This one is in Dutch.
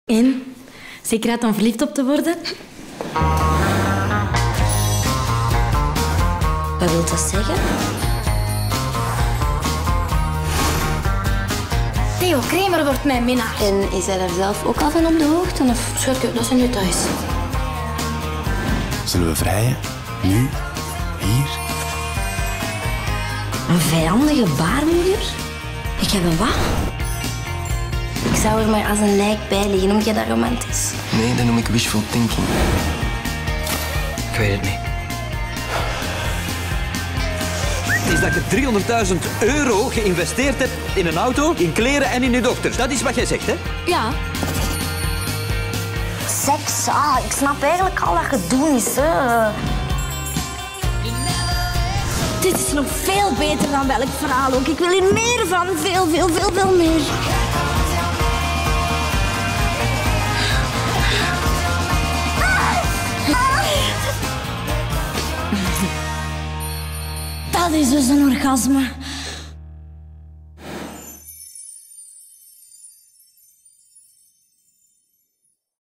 En? Zeker uit om verliefd op te worden? Wat wil dat zeggen? Theo Kramer wordt mijn minnaar. En is hij daar zelf ook al van op de hoogte? Of? Schatje, dat zijn details. Zullen we vrijen? Nu? Hier? Een vijandige baarmoeder? Ik heb een wat? Ik zou er maar als een lijk bij liggen. Noem je dat romantisch? Nee, dat noem ik wishful thinking. Ik weet het niet. Is dat je 300.000 euro geïnvesteerd hebt in een auto, in kleren en in je dochter. Dat is wat jij zegt, hè? Ja. Seks, ik snap eigenlijk al dat gedoe is. Hè. Dit is nog veel beter dan welk verhaal ook. Ik wil hier meer van. Veel meer. Dat is dus een orgasme.